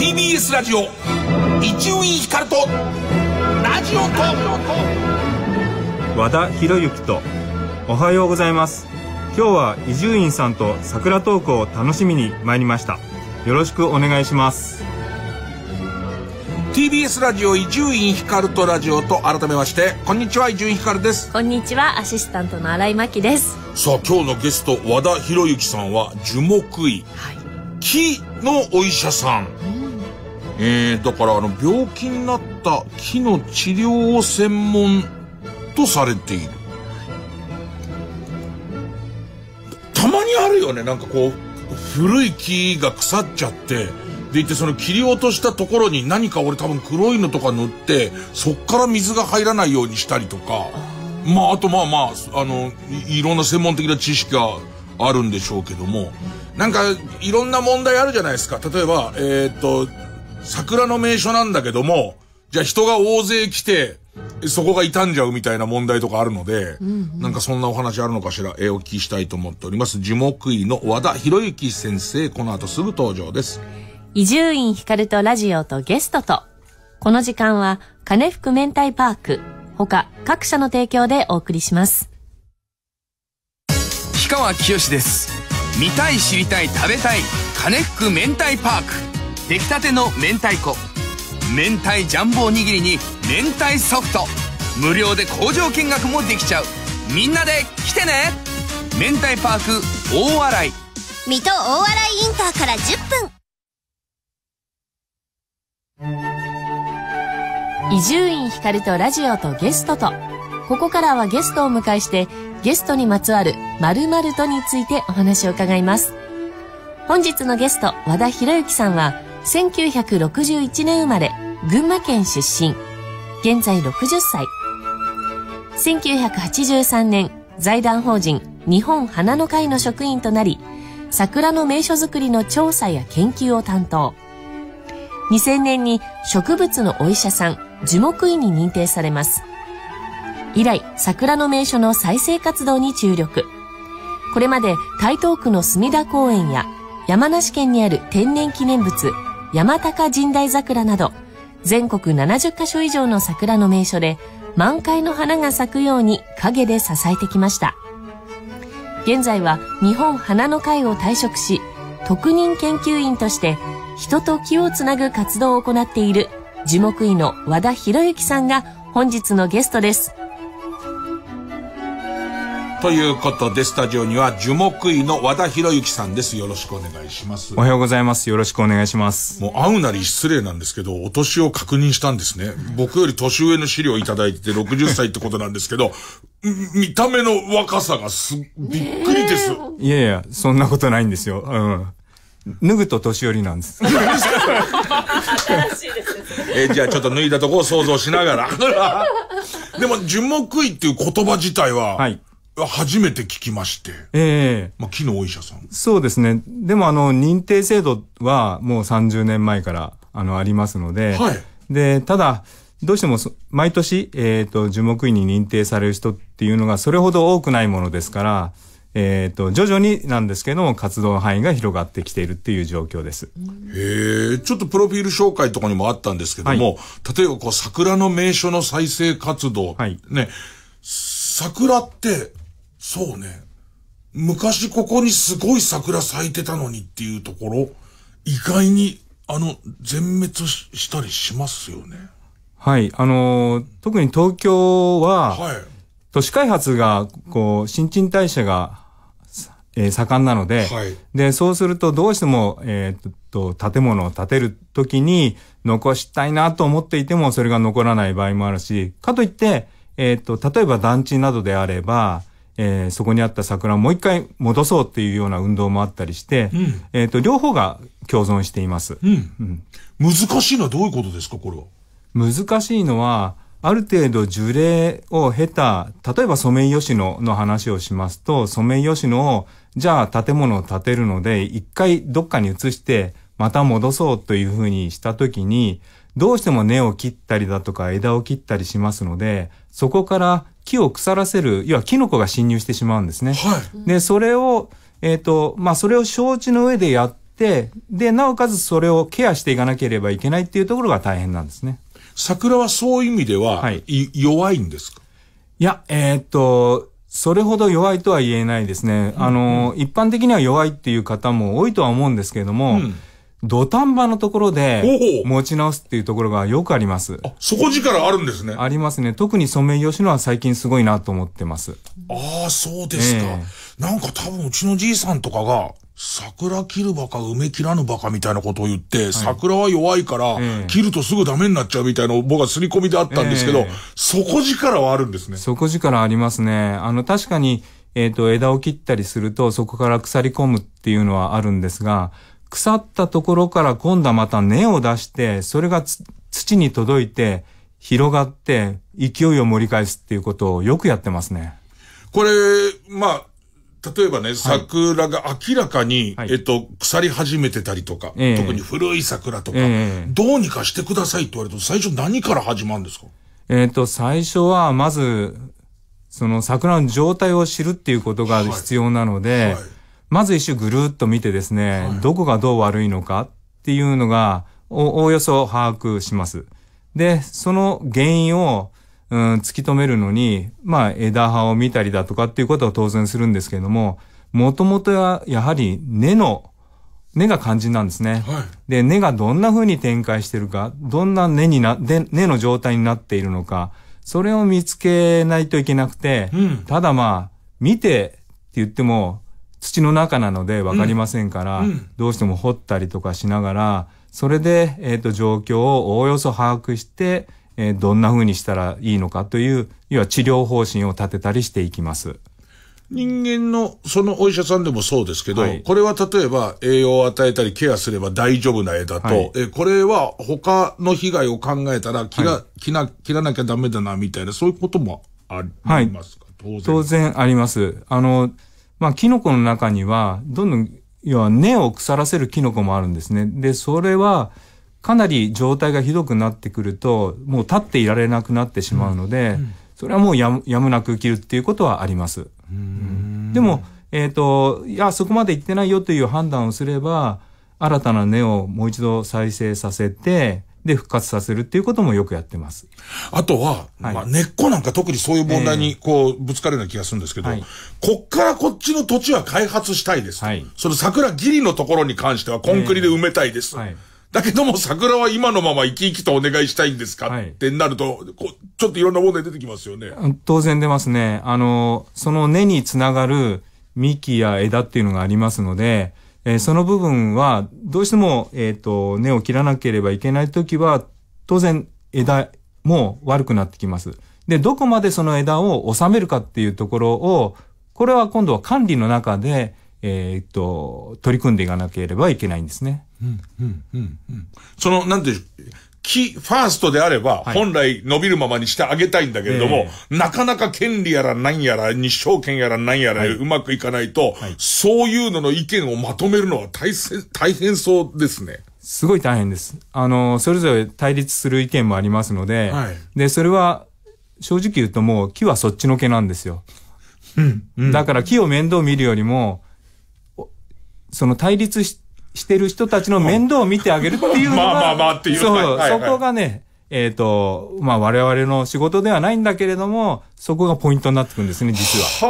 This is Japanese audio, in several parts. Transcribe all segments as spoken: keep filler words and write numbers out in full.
ティービーエス ラジオ伊集院光とラジオと和田博之とおはようございます。今日は伊集院さんと桜トークを楽しみに参りました。よろしくお願いします。 ティービーエス ラジオ伊集院光とラジオと、改めましてこんにちは、伊集院光です。 こんにちは、アシスタントの新井真希です。 さあ、今日のゲスト和田博之さんは樹木医、はい、木のお医者さん、うん、えー、だからあの病気になった木の治療を専門とされている。たまにあるよね、なんかこう古い木が腐っちゃってでいて、その切り落としたところに何か俺多分黒いのとか塗ってそっから水が入らないようにしたりとか、まああとまあまああの い, いろんな専門的な知識があるんでしょうけども、なんかいろんな問題あるじゃないですか。例えばえー、っと桜の名所なんだけども、じゃあ人が大勢来てそこが傷んじゃうみたいな問題とかあるので、うんうん、なんかそんなお話あるのかしら、えー、お聞きしたいと思っております。樹木医の和田博之先生、この後すぐ登場です。 伊集院光とラジオとゲストと、この時間は金福明太パーク他各社の提供でお送りします。 氷川きよしです。見たい知りたい食べたい金福明太パーク、出来たての明太子、明太ジャンボおにぎりに明太ソフト、無料で工場見学もできちゃう。みんなで来てね。明太パーク大洗、 水戸大洗インターからじゅっぷん。 伊集院光とラジオとゲストと、ここからはゲストをお迎えしてゲストにまつわる〇〇とについてお話を伺います。本日のゲスト和田博之さんはせんきゅうひゃくろくじゅういちねん生まれ、群馬県出身、現在ろくじゅっさい。せんきゅうひゃくはちじゅうさんねん財団法人日本花の会の職員となり、桜の名所づくりの調査や研究を担当。にせんねんに植物のお医者さん、樹木医に認定されます。以来桜の名所の再生活動に注力。これまで台東区の隅田公園や山梨県にある天然記念物山高神代桜など全国ななじゅっかしょ以上の桜の名所で満開の花が咲くように陰で支えてきました。現在は日本花の会を退職し、特任研究員として人と木をつなぐ活動を行っている樹木医の和田博之さんが本日のゲストです。 ということでスタジオには樹木医の和田博之さんです。よろしくお願いします。 おはようございます。よろしくお願いします。 もう会うなり失礼なんですけど、お年を確認したんですね。僕より年上の資料いただいててろくじゅっさいってことなんですけど見た目の若さがすびっくりです。 いやいや、そんなことないんですよ。うん脱ぐと年寄りなんです。新しいですね。えー、じゃあちょっと脱いだところを想像しながら。でも樹木医っていう言葉自体は、はい、初めて聞きまして。ええー。まあ、木のお医者さん。 そうですね。でもあの、認定制度はもうさんじゅうねんまえからあの、ありますので。はい。で、ただ、どうしても毎年、えっと、樹木医に認定される人っていうのがそれほど多くないものですから、えっと、徐々になんですけども、活動範囲が広がってきているっていう状況です。 へえ、ちょっとプロフィール紹介とかにもあったんですけども、はい、例えばこう、桜の名所の再生活動、はい、ね、桜って、そうね、昔ここにすごい桜咲いてたのにっていうところ、意外に、あの、全滅したりしますよね。 はい、あのー、特に東京は、はい、都市開発が、こう、新陳代謝が、えー、盛んなので、はい、で、そうするとどうしても、えー、っと、建物を建てるときに残したいなと思っていてもそれが残らない場合もあるし、かといって、えー、っと、例えば団地などであれば、えー、そこにあった桜をもう一回戻そうっていうような運動もあったりして、うん、えー、っと、両方が共存しています。うんうん、難しいのはどういうことですか、これは。 難しいのは、ある程度樹齢を経た、例えばソメイヨシノの話をしますと、ソメイヨシノを、じゃあ建物を建てるので、一回どっかに移して、また戻そうというふうにしたときに、どうしても根を切ったりだとか枝を切ったりしますので、そこから木を腐らせる、要はキノコが侵入してしまうんですね。はい。で、それを、えっと、まあ、それを承知の上でやっ 、で、なおかつそれをケアしていかなければいけないっていうところが大変なんですね。 桜はそういう意味では、はい、弱いんですか？ いや、えー、っと、それほど弱いとは言えないですね。うん、あの、うん、一般的には弱いっていう方も多いとは思うんですけれども、うん、土壇場のところで持ち直すっていうところがよくあります。 あ、底力あるんですね。 ありますね。特にソメイヨシノは最近すごいなと思ってます。 ああ、そうですか。えー、なんか多分うちのじいさんとかが、桜切るバカ梅切らぬバカみたいなことを言って、はい、桜は弱いから、えー、切るとすぐダメになっちゃうみたいな僕は刷り込みであったんですけど、えー、底力はあるんですね。 底力ありますね。あの、確かに、えっと、枝を切ったりすると、そこから腐り込むっていうのはあるんですが、腐ったところから今度はまた根を出して、それが土に届いて、広がって、勢いを盛り返すっていうことをよくやってますね。 これ、まあ、例えばね、桜が明らかに、はい、えっと、腐り始めてたりとか、えー、特に古い桜とか、えー、どうにかしてくださいって言われると、最初何から始まるんですか？ えっと、最初は、まず、その桜の状態を知るっていうことが必要なので、はいはい、まず一周ぐるっと見てですね、はい、どこがどう悪いのかっていうのが、お、おおよそ把握します。で、その原因を、うん、突き止めるのに、まあ、枝葉を見たりだとかっていうことは当然するんですけれども、もともとはやはり根の、根が肝心なんですね。はい、で、根がどんな風に展開してるか、どんな根にな、で、根の状態になっているのか、それを見つけないといけなくて、うん、ただまあ、見てって言っても、土の中なのでわかりませんから、うんうん、どうしても掘ったりとかしながら、それで、えっと、状況をおおよそ把握して、えー、どんな風にしたらいいのかという、要は治療方針を立てたりしていきます。 人間の、そのお医者さんでもそうですけど、はい、これは例えば栄養を与えたりケアすれば大丈夫な枝と、はい、えこれは他の被害を考えたら切ら、はい、切ら、切らなきゃダメだなみたいな、そういうこともありますか？ はい、当然。当然あります。あの、まあ、キノコの中には、どんどん、要は根を腐らせるキノコもあるんですね。で、それは、かなり状態がひどくなってくると、もう立っていられなくなってしまうので、うん、それはもうやむ、やむなく切るっていうことはあります。うん、でも、えっと、いや、そこまで行ってないよという判断をすれば、新たな根をもう一度再生させて、で、復活させるっていうこともよくやってます。 あとは、はい、まあ、根っこなんか特にそういう問題に、こう、ぶつかるような気がするんですけど、はい、こっからこっちの土地は開発したいです。はい、その桜ギリのところに関してはコンクリで埋めたいです。はい、だけども桜は今のまま生き生きとお願いしたいんですか、はい、ってなるとこう、ちょっといろんな問題出てきますよね。 当然出ますね。あの、その根につながる幹や枝っていうのがありますので、えー、その部分は、どうしても、えっと、根を切らなければいけないときは、当然、枝も悪くなってきます。で、どこまでその枝を収めるかっていうところを、これは今度は管理の中で、えっと、取り組んでいかなければいけないんですね。うん、うん、 うん、うん。その、なんていう、木、ファーストであれば、本来伸びるままにしてあげたいんだけれども、えー、なかなか権利やら何やら、日照権やら何やら、はい、うまくいかないと、はい、そういうのの意見をまとめるのは大変、大変そうですね。 すごい大変です。あの、それぞれ対立する意見もありますので、はい、で、それは、正直言うともう木はそっちのけなんですよ。うん、うん。だから木を面倒見るよりも、その対立し、してる人たちの面倒を見てあげるっていうのが、まあまあまあっていう。そう、はいはいはい、そこがね、えっと、まあ我々の仕事ではないんだけれども、そこがポイントになってくるんですね、実は。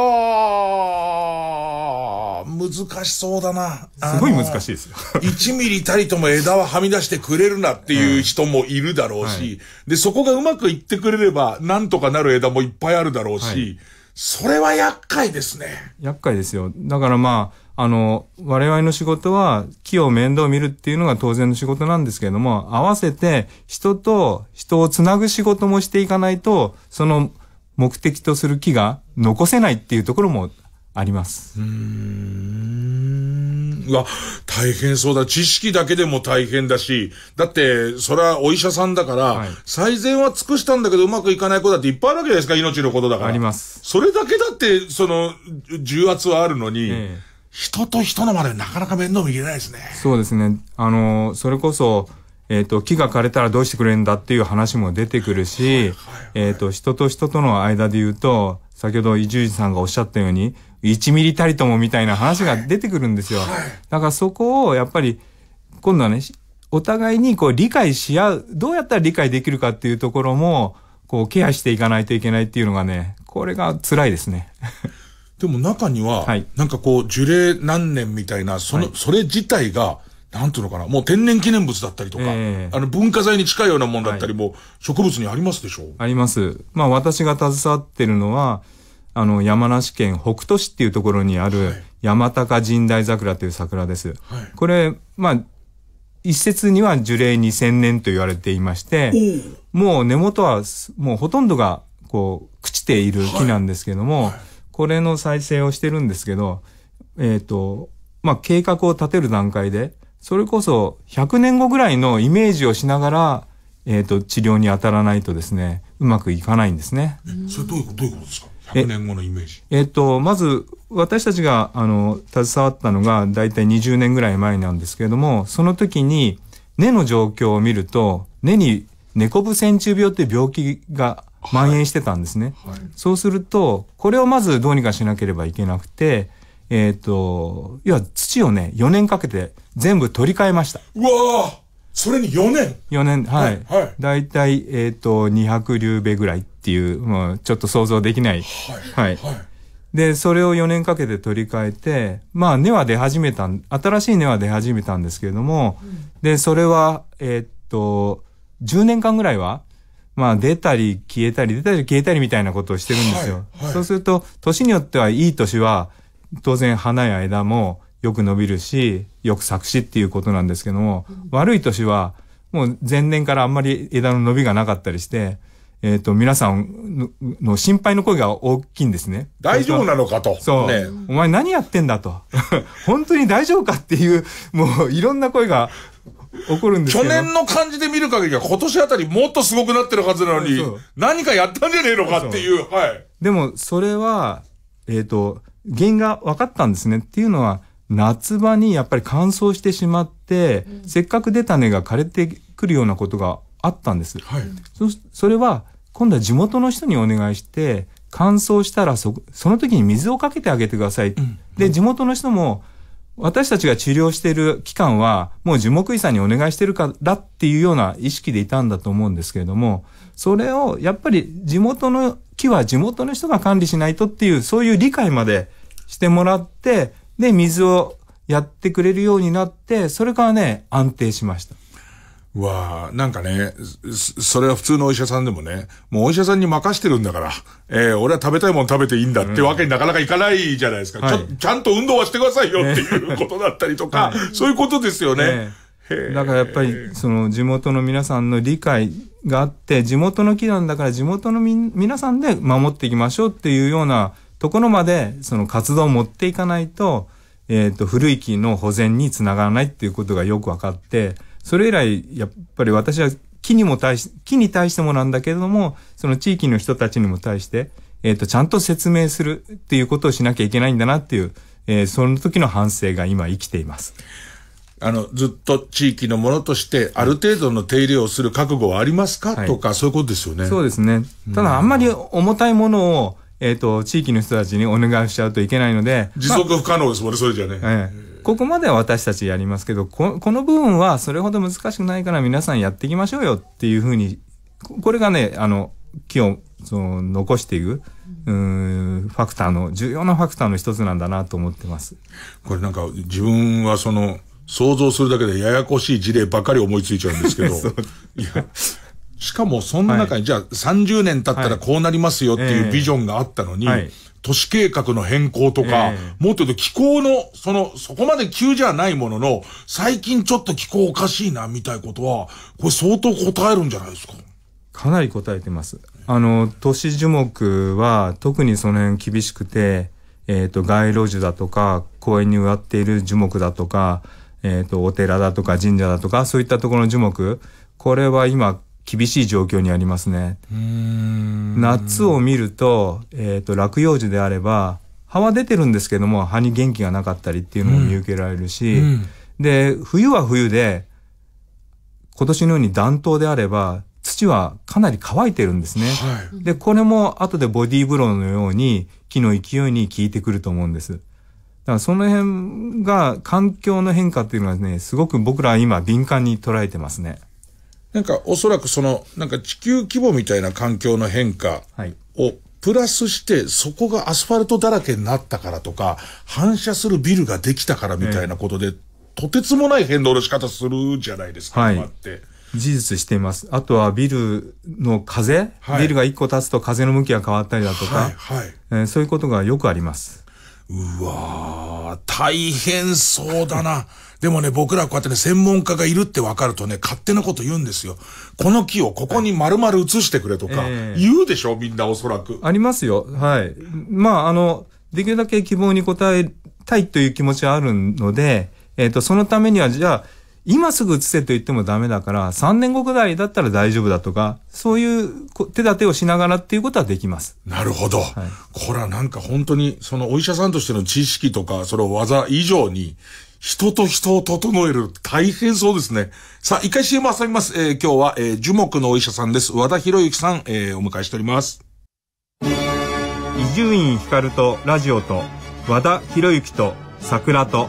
はあ、難しそうだな。 すごい難しいですよ。 いちミリたりとも枝ははみ出してくれるなっていう人もいるだろうし、うんはい、で、そこがうまくいってくれれば、なんとかなる枝もいっぱいあるだろうし、はい、それは厄介ですね。 厄介ですよ。だからまあ、あの、我々の仕事は木を面倒見るっていうのが当然の仕事なんですけれども、合わせて人と人をつなぐ仕事もしていかないと、その目的とする木が残せないっていうところもあります。うーん。うわ、大変そうだ。知識だけでも大変だし、だって、それはお医者さんだから、はい、最善は尽くしたんだけどうまくいかないことだっていっぱいあるわけですか、命のことだから。 あります。 それだけだって、その、重圧はあるのに、ええ人と人のまでなかなか面倒見れないですね。 そうですね。あの、それこそ、えっと、木が枯れたらどうしてくれるんだっていう話も出てくるし、はいはいはい、えっと、人と人との間で言うと、先ほど伊集院さんがおっしゃったように、 いちミリたりともみたいな話が出てくるんですよ。はい、だからそこをやっぱり今度はね、お互いにこう理解し合う、どうやったら理解できるかっていうところもこうケアしていかないといけないっていうのがね、これが辛いですね。 でも中には、はい、なんかこう樹齢何年みたいな、その、はい、それ自体がなんていうのかな、もう天然記念物だったりとか、えー、あの文化財に近いようなものだったりも、はい、植物にありますでしょう？ あります。まあ私が携わってるのは、あの山梨県北杜市っていうところにある山高神代桜という桜です。はい、これ、まあ、一説には樹齢にせんねんと言われていまして、もう根元はもうほとんどがこう朽ちている木なんですけども、はいはい、これの再生をしてるんですけど、えっと、まあ計画を立てる段階で、それこそひゃくねんごぐらいのイメージをしながら、えっと、治療に当たらないとですね、うまくいかないんですね。 え、それどういうこと、どういうことですか？ひゃくねんごのイメージ。 えっと、まず、私たちが、あの、携わったのが、だいたいにじゅうねんぐらい前なんですけれども、その時に、根の状況を見ると、根に猫部線虫病っていう病気が蔓延してたんですね。はいはい、そうすると、これをまずどうにかしなければいけなくて、えっと、要は土をね、よねんかけて全部取り替えました。 うわぁ、それによねん ? よ 年、はい。はい、だいたい、えっと、にひゃく竜米ぐらいっていう、もうちょっと想像できない。はい。はい。はい、で、それをよねんかけて取り替えて、まあ根は出始めた、新しい根は出始めたんですけれども、うん、で、それは、えっと、じゅうねんかんぐらいは、まあ出たり消えたり、出たり消えたりみたいなことをしてるんですよ。はいはい、そうすると、年によってはいい年は、当然花や枝もよく伸びるし、よく咲くしっていうことなんですけども、うん、悪い年はもう前年からあんまり枝の伸びがなかったりして、えっと、皆さんの心配の声が大きいんですね。 大丈夫なのかと。 そう。ね、お前何やってんだと。本当に大丈夫かっていう、もういろんな声が起こるんですけど。 去年の感じで見る限りは今年あたりもっとすごくなってるはずなのに、何かやったんじゃねえのかっていう。そうそう、はい。 でも、それは、えっと、原因が分かったんですね。っていうのは、夏場にやっぱり乾燥してしまって、うん、せっかく出た根が枯れてくるようなことがあったんです。はい。そ、それは、今度は地元の人にお願いして、乾燥したらそ、その時に水をかけてあげてください。うん、で、地元の人も、私たちが治療している期間は、もう樹木医さんにお願いしてるからっていうような意識でいたんだと思うんですけれども、それを、やっぱり地元の木は地元の人が管理しないとっていう、そういう理解までしてもらって、で、水をやってくれるようになって、それからね、安定しました。 うわぁ、なんかね、それは普通のお医者さんでもね、もうお医者さんに任してるんだから、えー、俺は食べたいもの食べていいんだってわけになかなかいかないじゃないですか。うん、ち, ょ、はい、ちゃんと運動はしてくださいよっていうことだったりとか、はい、そういうことですよね。 ね、だからやっぱり、その地元の皆さんの理解があって、地元の木なんだから地元のみ皆さんで守っていきましょうっていうようなところまで、その活動を持っていかないと、えっと、古い木の保全につながらないっていうことがよくわかって、それ以来、やっぱり私は木にも対し、木に対してもなんだけれども、その地域の人たちにも対して、えっと、ちゃんと説明するっていうことをしなきゃいけないんだなっていう、えー、その時の反省が今生きています。 あの、ずっと地域のものとして、ある程度の手入れをする覚悟はありますか、はい、とか、そういうことですよね。 そうですね。ただ、あんまり重たいものを、えっと、地域の人たちにお願いしちゃうといけないので。 持続不可能ですもんね、まあ、それじゃね。 ええ。ここまでは私たちやりますけど、こ, この部分はそれほど難しくないから皆さんやっていきましょうよっていうふうに、これがね、あの、木をその残していく、うーん、ファクターの、重要なファクターの一つなんだなと思ってます。 これなんか自分はその、想像するだけでややこしい事例ばかり思いついちゃうんですけど、いや、しかもその中に、はい、じゃあさんじゅうねん経ったらこうなりますよっていうビジョンがあったのに、はい、都市計画の変更とか、えー、もっと言うと気候の、その、そこまで急じゃないものの、最近ちょっと気候おかしいな、みたいなことは、これ相当答えるんじゃないですか？ かなり答えてます。あの、都市樹木は、特にその辺厳しくて、えっと、街路樹だとか、公園に植わっている樹木だとか、えっと、お寺だとか神社だとか、そういったところの樹木、これは今、厳しい状況にありますね。うーん、夏を見ると、えっと、落葉樹であれば、葉は出てるんですけども、葉に元気がなかったりっていうのも見受けられるし、うんうん、で、冬は冬で、今年のように暖冬であれば、土土はかなり乾いてるんですね。はい、で、これも後でボディーブローのように木の勢いに効いてくると思うんです。だからその辺が環境の変化っていうのはね、すごく僕らは今敏感に捉えてますね。 なんかおそらくその、なんか地球規模みたいな環境の変化をプラスして、そこがアスファルトだらけになったからとか、反射するビルができたからみたいなことで、えー、とてつもない変動の仕方するじゃないですか、 はい、 今って。 事実しています。あとはビルの風、はい、ビルが一個立つと風の向きが変わったりだとか、はいはいえー、そういうことがよくあります。 うわー、大変そうだな。でもね、僕らこうやってね、専門家がいるって分かるとね、勝手なこと言うんですよ。この木をここに丸々移してくれとか、えー、言うでしょ、みんなおそらく。 ありますよ。はい。まあ、あの、できるだけ希望に応えたいという気持ちはあるので、えっと、そのためには、じゃあ、今すぐ移せと言ってもダメだから、さんねんごぐらいだったら大丈夫だとか、そういう手立てをしながらっていうことはできます。 なるほど。はい、これはなんか本当に、そのお医者さんとしての知識とか、その技以上に、人と人を整える、大変そうですね。さあ、一回 シーエム 挟みます。えー、今日は、えー、樹木のお医者さんです。和田博之さん、えー、お迎えしております。 伊集院光とラジオと、和田博之と桜と、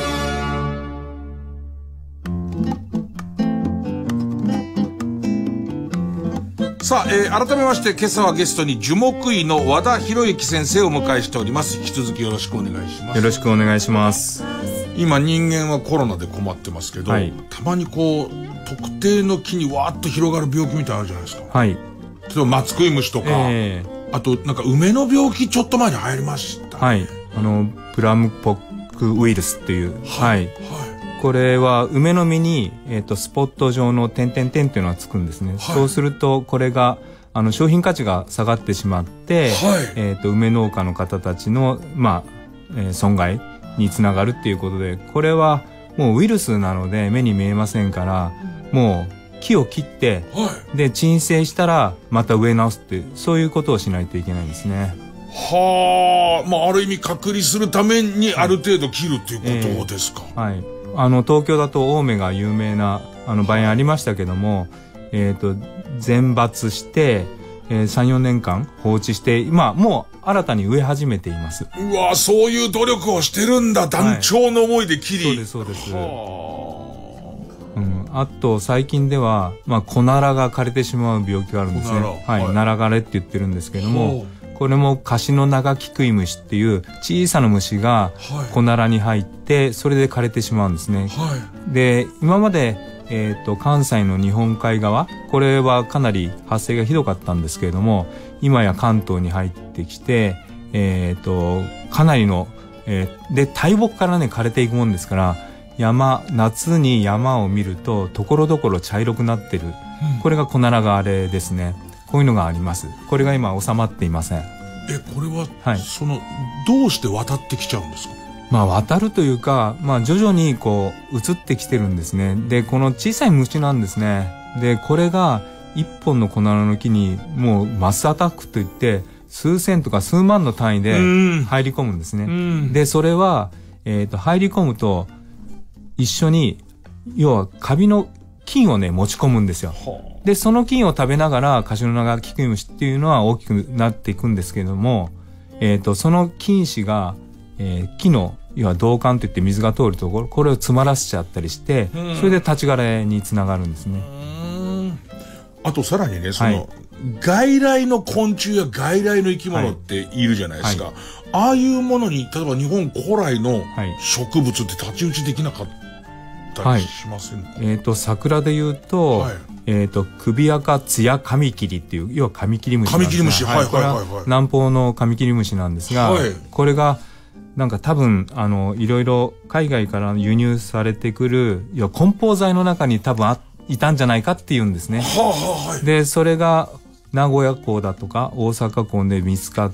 さあ、えー、改めまして今朝はゲストに樹木医の和田博之先生をお迎えしております。引き続きよろしくお願いします。 よろしくお願いします。 今人間はコロナで困ってますけど、はい、たまにこう特定の木にわーっと広がる病気みたいなのあるじゃないですか。はい。例えば松食い虫とか、えー、あとなんか梅の病気ちょっと前に流行りました、ね。はい。 あのプラムポックウイルスっていう。はい。はい。これは梅の実に、えー、とスポット状の点々点っていうのがつくんですね。はい、そうするとこれがあの商品価値が下がってしまって、はいえー、と梅農家の方たちの、まあえー、損害につながるっていうことで、これはもうウイルスなので目に見えませんから、もう木を切って、はい、で鎮静したらまた植え直すってそういうことをしないといけないんですね。 はあ、まあある意味隔離するためにある程度切るっていうことですか。 はい、えーはいあの東京だと青梅が有名なあの場合ありましたけども、えっと全伐して、えー、さん、よねんかん放置して今もう新たに植え始めています。 うわ、そういう努力をしてるんだ。断腸の思いで切り、 はい、そうですそうです。はあ、うん、あと最近ではまあコナラが枯れてしまう病気があるんですね。はい、はい、ナラ枯れって言ってるんですけども。これもカシノナガキクイムシっていう小さな虫がコナラに入ってそれで枯れてしまうんですね。はい、で今まで、えーと、関西の日本海側これはかなり発生がひどかったんですけれども、今や関東に入ってきて、えーと、かなりの、えー、で大木からね枯れていくもんですから、山夏に山を見るとところどころ茶色くなってる、うん、これがコナラ枯れですね。こういうのがあります。これが今収まっていません。 え、これは、はい、そのどうして渡ってきちゃうんですか？ まあ渡るというか、まあ徐々にこう移ってきてるんですね。で、この小さい虫なんですね。で、これが一本のコナラの木にもうマスアタックといって数千とか数万の単位で入り込むんですね。で、それはえっと入り込むと一緒に要はカビの菌をね持ち込むんですよ。で、その菌を食べながらカシノナガキクイムシっていうのは大きくなっていくんですけれども、えっと、その菌糸が、えー、木の、要は導管といって水が通るところ、これを詰まらせちゃったりして、それで立ち枯れにつながるんですね。 うん。あとさらにね、その、はい、外来の昆虫や外来の生き物っているじゃないですか。はいはい、ああいうものに、例えば日本古来の植物って太刀打ちできなかったりしませんか？はい、 えっと、桜で言うと、はいえっと、首赤ツヤカミキリっていう、要はカミキリムシなんですが。カミキリムシ、はいはいはいはい。南方のカミキリムシなんですが、はい、これが、なんか多分、あの、いろいろ海外から輸入されてくる、要は梱包材の中に多分あ、いたんじゃないかっていうんですね。はあはあはい、で、それが、名古屋港だとか大阪港で見つかって、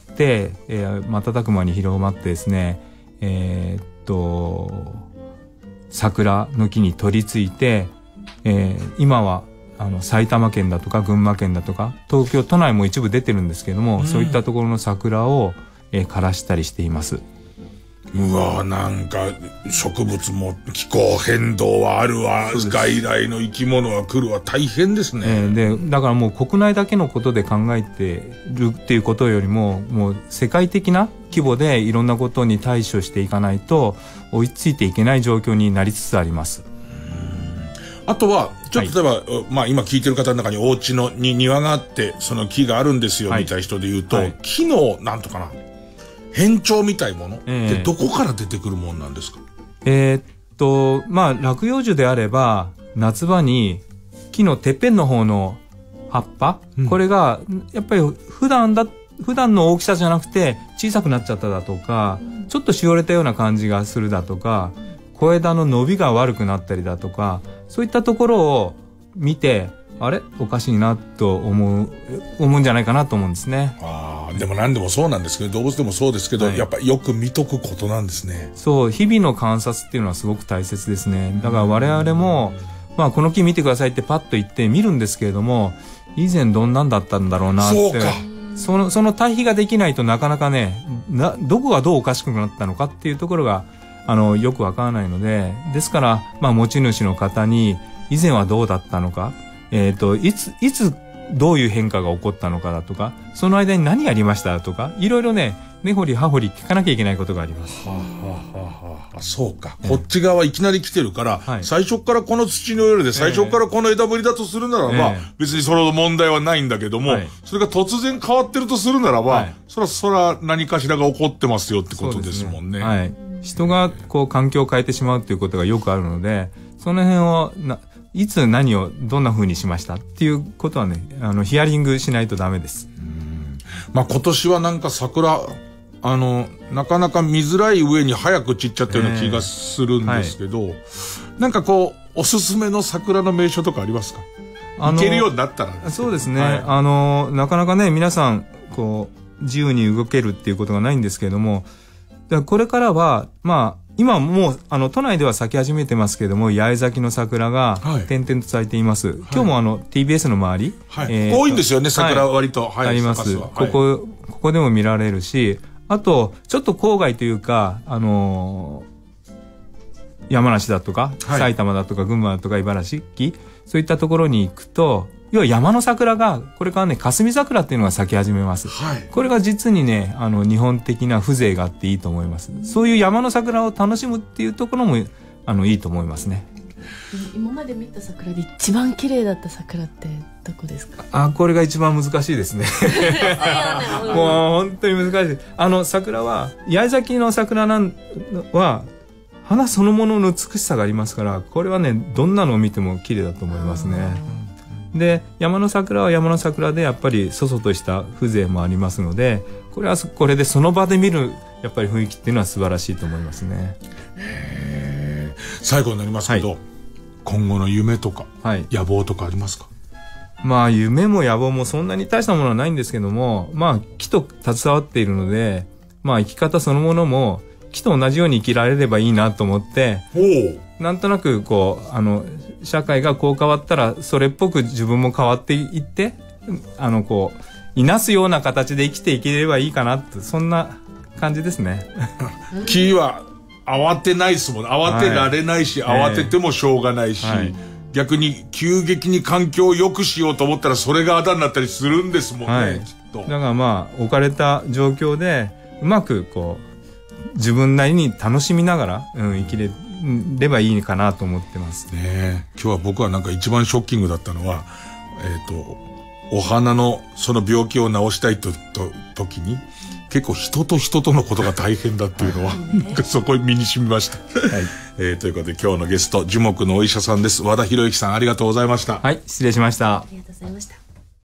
えー、瞬く間に広まってですね、えー、っと、桜の木に取り付いて、えー、今は、あの埼玉県だとか群馬県だとか東京都内も一部出てるんですけども、うん、そういったところの桜を、えー、枯らしたりしています。 うわ、なんか植物も気候変動はあるわ、外来の生き物は来るわ、大変ですね。 えー、でだからもう国内だけのことで考えてるっていうことよりも、もう世界的な規模でいろんなことに対処していかないと追いついていけない状況になりつつあります。 あとはちょっと例えば、はい、まあ今聞いてる方の中にお家のに庭があってその木があるんですよ、はい、みたいな人で言うと、はい、木のなんとかな変調みたいものって、えー、どこから出てくるもんなんですか？ えー、っとまあ落葉樹であれば夏場に木のてっぺんの方の葉っぱ、うん、これがやっぱり普段だ普段の大きさじゃなくて小さくなっちゃっただとか、ちょっとしおれたような感じがするだとか、小枝の伸びが悪くなったりだとか、そういったところを見て、あれおかしいなと思う思うんじゃないかなと思うんですね。 ああ、でも何でもそうなんですけど、動物でもそうですけど、はい、やっぱよく見とくことなんですね。 そう、日々の観察っていうのはすごく大切ですね。だから我々も、まあこの木見てくださいってパッと言って見るんですけれども、以前どんなんだったんだろうなって。 そうか。 その、その対比ができないとなかなかね、な、どこがどうおかしくなったのかっていうところが、あの、よくわからないので、ですから、まあ持ち主の方に、以前はどうだったのか、えっと、いつ、いつ、どういう変化が起こったのかだとか、その間に何やりましたとか、いろいろね、根掘り葉掘り聞かなきゃいけないことがあります。 はあはあはあ、そうか、えー、こっち側いきなり来てるから、はい、最初からこの土の上で最初からこの枝ぶりだとするならば、えー、別にその問題はないんだけども、はい、それが突然変わってるとするならば、はい、そらそら何かしらが起こってますよってことですもんね。 はい。人がこう環境を変えてしまうっていうことがよくあるので、その辺をないつ何をどんな風にしましたっていうことはね、あのヒアリングしないとダメです。 うん、まあ今年はなんか桜あのなかなか見づらい上に早く散っちゃったような気がするんですけど、えーはい、なんかこうおすすめの桜の名所とかありますか？行けるようになったら。 そうですね、はい、あのなかなかね皆さんこう自由に動けるっていうことがないんですけれども、これからはまあ今もうあの都内では咲き始めてますけれども、八重咲きの桜が点々と咲いています。はい、今日もあの ティービーエス の周り、 はい、えー、多いんですよね桜割と、 はい、あります。ここここでも見られるし、あとちょっと郊外というかあのー、山梨だとか、はい、埼玉だとか群馬だとか茨城、そういったところに行くと、要は山の桜がこれからね霞桜っていうのが咲き始めます。はい、これが実にねあの日本的な風情があっていいと思います。そういう山の桜を楽しむっていうところもあのいいと思いますね。 今まで見た桜で一番綺麗だった桜ってどこですか？ あ、これが一番難しいですね。もう本当に難しい。あの桜は八重咲きの桜なんは花そのものの美しさがありますから、これはねどんなのを見ても綺麗だと思いますね。で山の桜は山の桜でやっぱりそそとした風情もありますので、これはこれでその場で見るやっぱり雰囲気っていうのは素晴らしいと思いますね。 へー、最後になりますけど、はい、今後の夢とか、はい、野望とかありますか？ まあ夢も野望もそんなに大したものはないんですけども、まあ木と携わっているので、まあ生き方そのものも木と同じように生きられればいいなと思って、なんとなくこうあの社会がこう変わったらそれっぽく自分も変わっていって、あのこういなすような形で生きていければいいかなって、そんな感じですね。 木は慌てないですもん。慌てられないし、はい、慌ててもしょうがないし、はい、逆に急激に環境を良くしようと思ったらそれがあだになったりするんですもんね、はい、きっと。 だからまあ置かれた状況でうまくこう自分なりに楽しみながら、うん、生きれればいいかなと思ってますね。今日は僕はなんか一番ショッキングだったのは、えっとお花のその病気を治したいとと時に結構人と人とのことが大変だっていうのはなんかそこに身に染みました。はい、えー、ということで今日のゲスト樹木のお医者さんです。和田博之さん、ありがとうございました。 はい、失礼しました。 ありがとうございました。